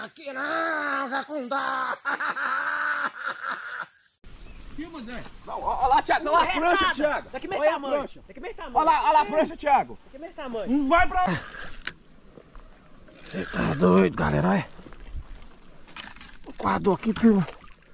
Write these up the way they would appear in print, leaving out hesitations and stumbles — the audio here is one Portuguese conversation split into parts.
aqui não, já não dá. Filma, Zé. Olha lá, Thiago, olha lá a prancha, Thiago. Daqui meio tamanho. Daqui meio tamanho. Olha lá a prancha, Thiago. Daqui meio tamanho. Não vai pra lá. Você tá doido, galera, olha. O coador aqui, turma.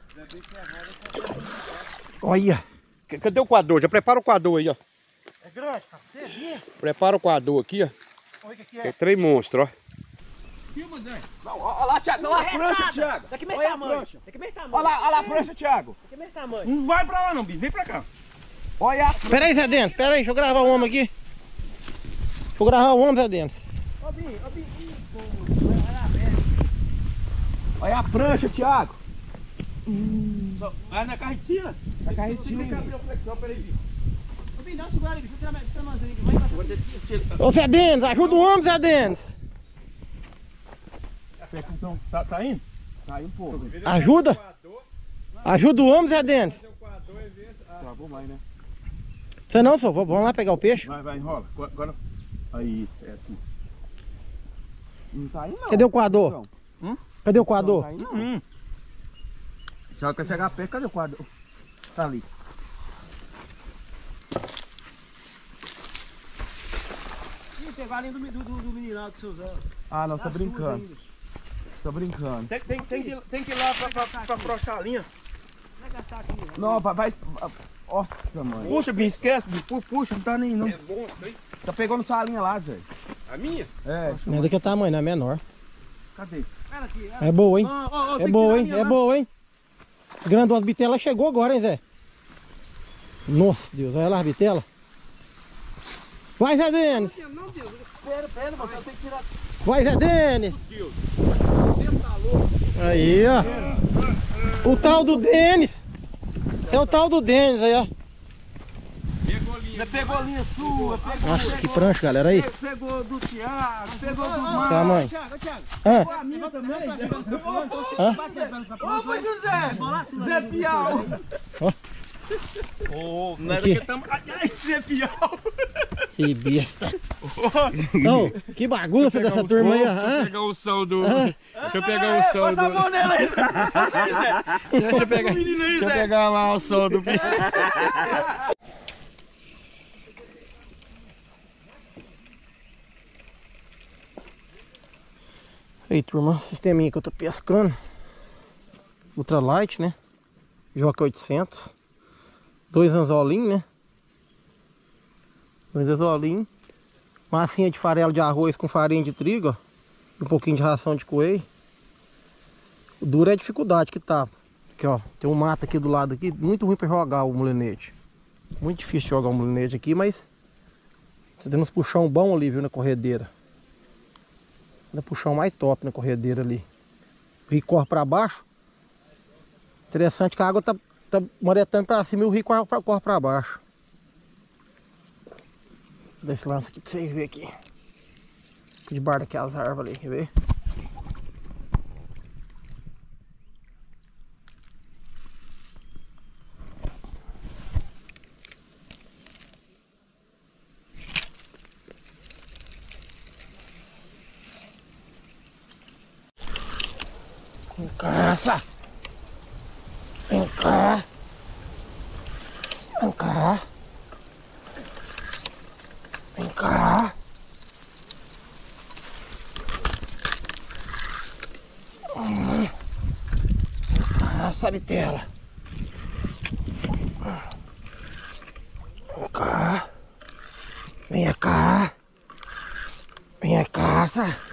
Olha. Cadê o coador? Já prepara o coador aí, ó. É grande, cara. Você viu? Prepara o coador aqui, ó. Olha o que É trem monstro, ó. Filma, Zé. Olha lá, Thiago, olha lá a prancha, Thiago. Daqui meio Olha a tamanho. prancha. Daqui meio tamanho. Olha lá a prancha, Thiago. Daqui meio tamanho. Não vai pra lá não, bicho. Vem pra cá. Olha a... Pera aí, Zé Denis, pera aí, deixa eu gravar o homem aqui. Deixa eu gravar o homem, Zé Denis. Ô, Binho. Olha a prancha, Thiago. Vai na carretilha. Na carretilha. Ô, Binho, dá uma segurada aí, bicho. Deixa eu tirar a mãozinha aqui. Vai embaixo. Ô, Zé Denis, ajuda o homem, Zé Denis. Então, tá indo? Tá indo um pouco. Ajuda. Ajuda o homem, Zé Denis. Travou mais, né? Você não, só vamos lá pegar o peixe. Vai, enrola. Agora... Aí, certo. Não tá indo não. Cadê o coador? Cadê o coador? Não tá indo não. Só que chegar perto, cadê o coador? Tá ali. Ih, pegou a linha do menino lá do seu Zé. Ah, não, você tá brincando. Tá brincando. Tem que ir lá pra afrouxar a linha. Vai gastar aqui. Não, vai. Nossa, mano. Puxa, Binho, esquece, Binho. Puxa, não tá nem não. É bom, tá pegando sua linha lá, Zé. A minha? É. Não é daquele tamanho, não é menor. Cadê? Olha aqui. É boa, hein? É boa, hein? É É boa, hein? Grandona bitela chegou agora, hein, Zé? Nossa, Deus, olha lá a bitela. Vai, Zé Denis. Não, Deus. Pera, você tem que tirar. Vai, Zé Denis. Aí, ó. O tal do Denis. Esse é o tal do Denis aí, ó. Você pegou a linha sua, Nossa, que prancha, galera, aí. pegou do Thiago, pegou do Mar. Tamanho. Thiago. Hã? A minha também. Hã? Ô, foi Zé Piau. Ô, não é Aqui. que tamo... Ai, Zé Piau. Que besta. Ô, que bagunça dessa turma aí, ó. Hã? Pegar o som do... Deixa eu pegar o som do... Passa a mão nela aí, Zé. Deixa eu pegar lá o som do... Aí, turma, sisteminha que eu tô pescando. Ultralight, né? Joca 800. 2 anzolinhos, né? 2 anzolinhos. Massinha de farelo de arroz com farinha de trigo, ó. E um pouquinho de ração de coelho. O duro é a dificuldade que tá. Aqui, ó. Tem um mato aqui do lado aqui. Muito ruim pra jogar o mulinete. Muito difícil jogar o mulinete aqui, mas... Tá dando uns puxão bom ali, viu, na corredeira. Ainda puxão mais top na corredeira ali. O rio corre pra baixo. Interessante que a água tá moretando pra cima e o rio corre pra baixo. Vou dar esse lance aqui pra vocês verem aqui. Debaixo daquelas árvores ali, quer ver? Vem cá, vem cá. Vem cá. Vem cá. Essa bitela. Vem cá. Vem cá. Vem cá,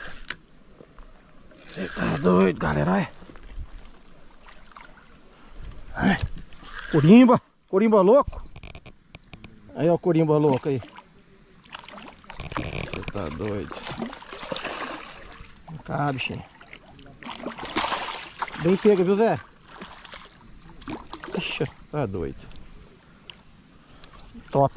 Você tá doido, galera, olha. Ai. Corimba, corimba louco. Aí, ó, o corimba louco aí. Você tá doido. Vem cá, bichinho. Bem pega, viu, Zé? Ixi, tá doido. Top.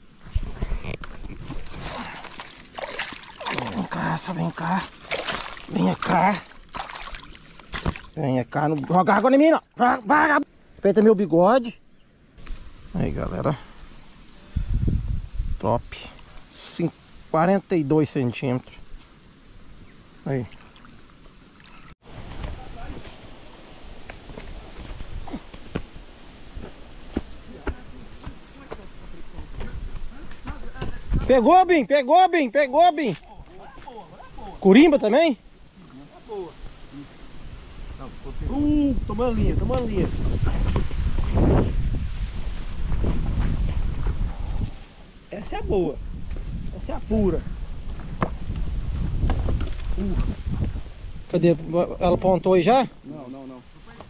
Vem cá, vem cá. Vem cá. Vem cá, não joga água em mim, não. Vagabundo. Respeita meu bigode. Aí, galera. Top. 42 centímetros. Aí. Pegou, Bim, pegou, Bim, pegou, Bim. Curimba também? Tomando linha, tomando linha. Essa é a boa. Essa é a pura. Cadê? Ela apontou aí já? Não.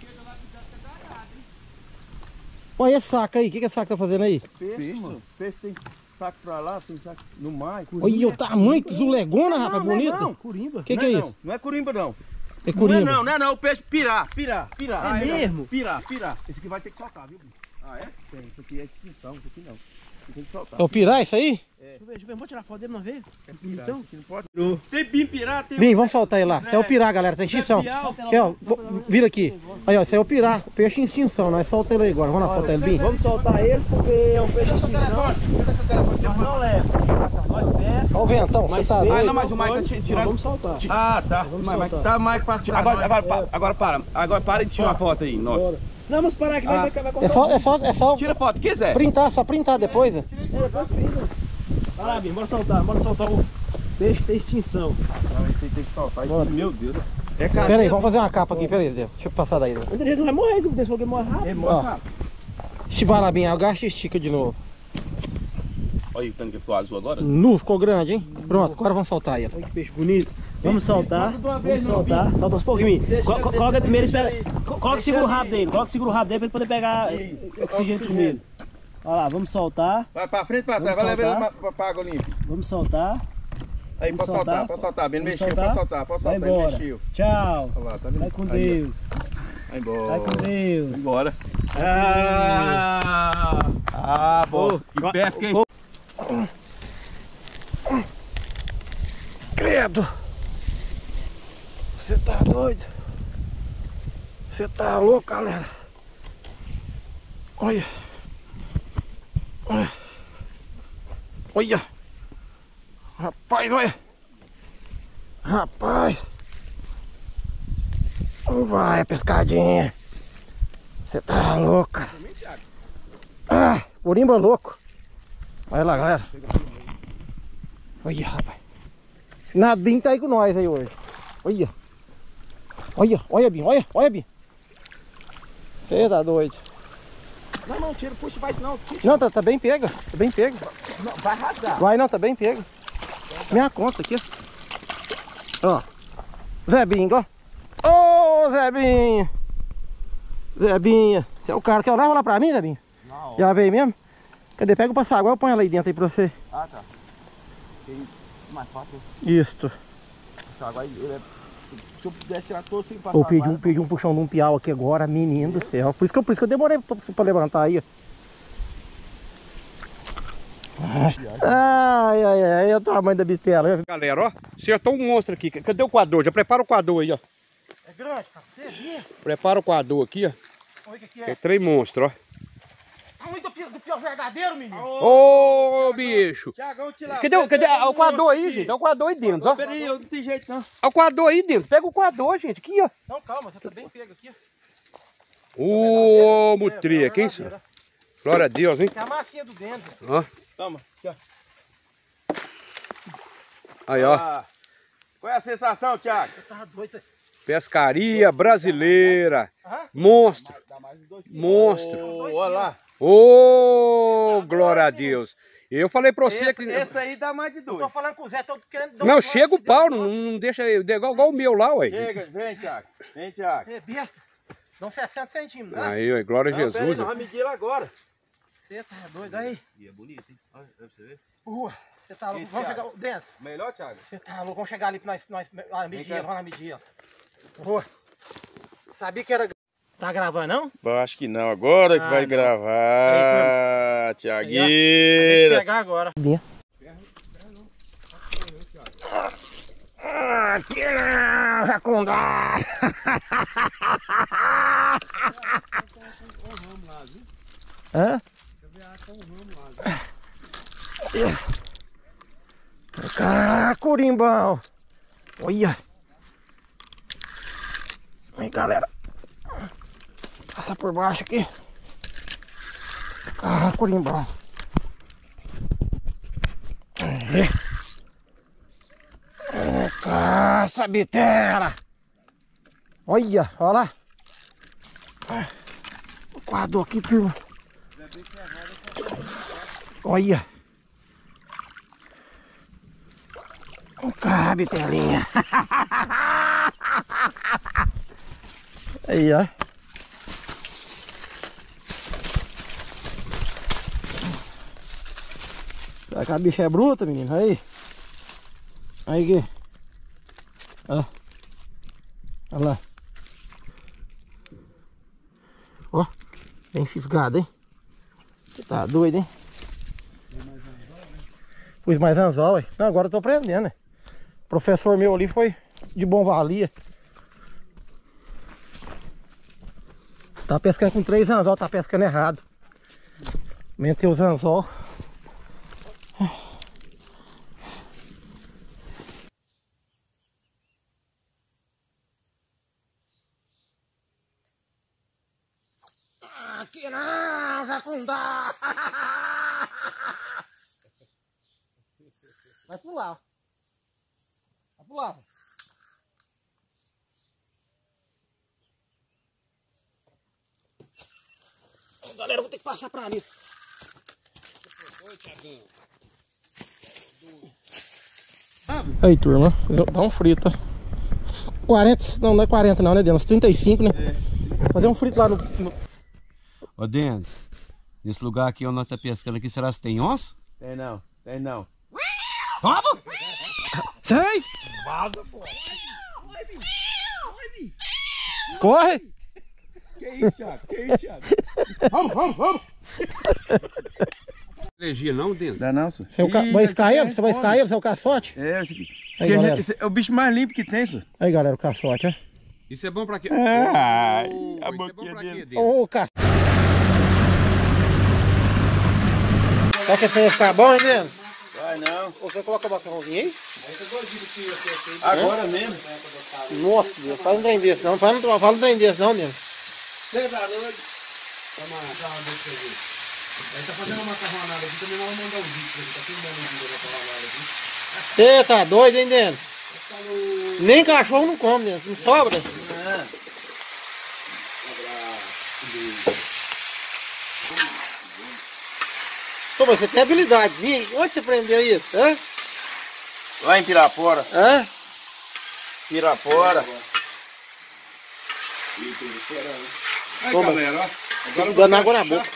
Olha esse saco aí, o que esse saco tá fazendo aí? Peixe, mano. Peixe tem saco pra lá, tem saco no mar. Olha o tamanho, que zulegona, rapaz, bonita. Não, Curimba. Que é isso? Não é curimba, não. É curimba. Não é peixe pirá. É mesmo? Pirá. Esse aqui vai ter que soltar, viu? Ah, é? Tem. Isso aqui é extinção, isso aqui não. Isso tem que soltar. É o pirá isso aí? Deixa eu ver, vamos tirar foto dele uma vez. Então, isso aqui não pode. Tem bim pirá, tem... Bim, vamos soltar ele lá. Isso é o pirá, galera, tá em extinção. Aqui, ó, vira aqui. Aí, ó, isso aí é o pirá, o peixe em extinção. Nós solta ele aí agora. Vamos lá soltar ele, Bim. Vamos soltar ele porque é um peixe de extinção. Nós não leva. Nós pesca. Olha o ventão, você tá doido. não, mas o Mike tá tirando. Vamos soltar. Ah, tá. Mas tá mais pra tirar. Agora para de tirar uma foto aí, nossa. Não, vamos parar que vai É só Tira foto, quiser. printar, só printar depois. Né? Vai lá, Bim, bora soltar o peixe que tem extinção. Não, esse aí tem que soltar. Meu Deus. É Pera aí, vamos fazer uma capa aqui, pera aí, deixa eu passar daí. O endereço vai morrer, se o fogo morre rápido. Ó, estivar lá bem, agacha e estica de novo. Olha o tanque que ficou azul agora. Nu, ficou grande, hein? Pronto, agora vamos soltar ele. Olha que peixe bonito. Vamos soltar. Vamos soltar. Solta aos pouquinhos. Coloca primeiro, espera. Coloca e segura o rabo dele. Coloca e segura o rabo dele pra ele poder pegar oxigênio primeiro. Olha lá, vamos soltar. Vai pra frente, pra trás. Vai levar ele pra água limpa. Vamos soltar. Aí, pode soltar. Bem Vamos mexeu, soltar. pode Vai soltar. embora. Mexeu. Tchau. Olha lá, tá vendo? Vai com Aí, ó. Deus. Vai embora. Vai com Deus. Vai embora. Bom. Que pesca, hein? Credo! Você tá doido? Você tá louco, galera? Olha! Olha! Rapaz, olha! Rapaz! Vai, pescadinha! Você tá louca! Ah, curimba louco! Olha lá, galera! Olha, rapaz! Nadinho tá aí com nós aí hoje! Olha! Olha, Bim! Olha, Bim! Você tá doido! Não, tira, puxa, faz não. Não, tá bem pega, Não, vai rasgar. Vai não, tá bem pega. Minha conta aqui, ó. Zé Binho, ó. Ô, Zé Binho. Zé Binho. Você é o cara que leva lá pra mim, Zé Binho? Não. Já veio mesmo? Cadê? Pega o passaguá, eu ponho ela aí dentro aí pra você. Ah, tá. Mais fácil. Isto. Agora, se eu pudesse tirar todo sem passar. Eu pedi um puxão de um piau aqui agora, menino do céu. Por isso que eu demorei pra levantar aí, ó. Ai, é o tamanho da bitela. Galera, ó, acertou um monstro aqui. Cadê o coador? Já prepara o coador aí, ó. É grande, cara. Você vê? Prepara o coador aqui, ó. Olha o que É trem monstro, ó. Tamanho do piau verdadeiro, menino. Ô, bicho. Tiagão, tira. Cadê o coador aí, gente? Olha o coador aí dentro, ó. Peraí, não tem jeito não. Olha o coador aí dentro. Pega o coador, gente. Aqui, ó. Não, calma, já tá bem pego aqui. Ô, mutria. Quem isso? Glória a Deus, hein? Tem a massinha do dentro. Ó. Toma, aqui, ó. Aí, ó. Qual é a sensação, Thiago? Você tá doido. Pescaria brasileira. Aham. Monstro. Dá mais uns 2 quilos. Monstro. Olha lá. Ô, glória a Deus. Eu falei pra você que... Esse aí dá mais de 2. Tô falando com o Zé, tô querendo dar Não, um chega o pau, não deixa... Igual o meu lá, ué. Chega, vem, Thiago. Vem, Thiago. É besta. Dá uns 60 centímetros, né? Aí, ué, glória a Peraí, Jesus. nós vamos medir ele agora. Você tá doido aí? E é bonito, hein? Olha pra você ver. Você tá louco? Esse, Vamos Thiago. chegar dentro? Melhor, Thiago? Você tá louco? Vamos chegar ali pra nós lá medir, cá. vamos lá medir, ó. Sabia que era... Tá gravando, não? Eu acho que não, agora que vai não. gravar, Acabei de Tiagueira. pegar agora. Aqui não, Jacundá. Hã? Ah, curimbão. Olha. Aí, galera. Passa por baixo aqui. Ah, curimbão. Caça, bitela! Olha, olha lá. Guardou aqui, turma. Olha. Cá, bitelinha. Aí, ó. Será que a bicha é bruta, menino? Aí. Aí, Gui. Ó. Olha lá. Ó. Bem fisgado, hein? Você tá doido, hein? Pus mais anzol, ué. Não, agora eu tô aprendendo, né? O professor meu ali foi de bom valia. Tá pescando com 3 anzol, tá pescando errado. Meteu os anzol. Aqui não, Jacundá! Vai pular. Vai pular. Galera, eu vou ter que passar pra ali. Aí, turma, dá um frito. 40, não é 40 não, né, Denis? 35, né? É. Fazer um frito lá no... Ô, Denis, nesse lugar aqui onde nós tá pescando aqui, será que tem onça? Tem não, tem não. Vamos! 6! Vaza fora. Corre! Que isso, Thiago? Que isso, Thiago? Vamos! Energia não, Denis? Dá não, senhor. Você vai escar ele? Você vai escar ele? Você é o caçote? É, esse aqui. Aí, Esse é o bicho mais limpo que tem, senhor. Aí, galera, o caçote, ó. Isso é bom pra quê? Ai, Oh, a isso boquinha é bom pra dele. quê, Denis? Ô, caçote. Será que esse vai ficar bom, hein, Denis? Vai não. Você coloca o macarrãozinho aí? Agora mesmo. Nossa, Deus, faz um trem desse não. Fala um trem desse não, Denis. Ele tá fazendo uma macarronada aqui, também vamos mandar um vídeo pra ele. Tá filmando um vídeo da macarronada aqui. Você tá doido, hein, Denis? Nem cachorro não come, Denis. Não sobra. Pô, mas você tem habilidadezinha. Onde você aprendeu isso? Hã? Lá em Pirapora. Hã? Pirapora. Aí, Toma. galera, ó. Tô dando água na boca.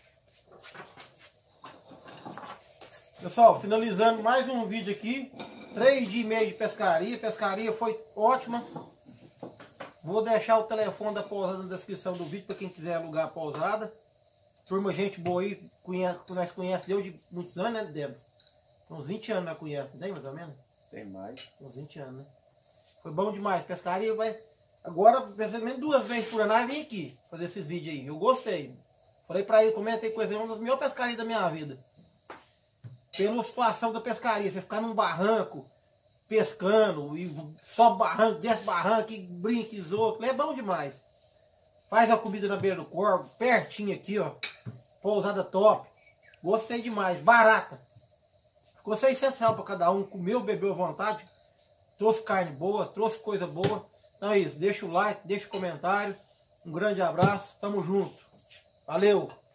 Pessoal, finalizando mais um vídeo aqui. 3 dias e meio de pescaria. A pescaria foi ótima. Vou deixar o telefone da pousada na descrição do vídeo para quem quiser alugar a pousada. Turma, gente boa aí, nós conhecemos deu de muitos anos, né, Debs? Uns 20 anos nós conhecemos, tem mais ou menos? Tem mais. Uns 20 anos, né? Foi bom demais, pescaria vai... Agora, pelo menos 2 vezes por ano, eu vim aqui fazer esses vídeos aí. Eu gostei. Falei pra ele, comentei coisa, é uma das melhores pescarias da minha vida. Pela situação da pescaria, você ficar num barranco, pescando, e sobe barranco, desce barranco, e brinca, e zoa, é bom demais. Faz a comida na beira do corvo, pertinho aqui, ó. Pousada top. Gostei demais, barata. Ficou 600 reais pra cada um, comeu, bebeu à vontade. Trouxe carne boa, trouxe coisa boa. Então é isso, deixa o like, deixa o comentário. Um grande abraço, tamo junto. Valeu!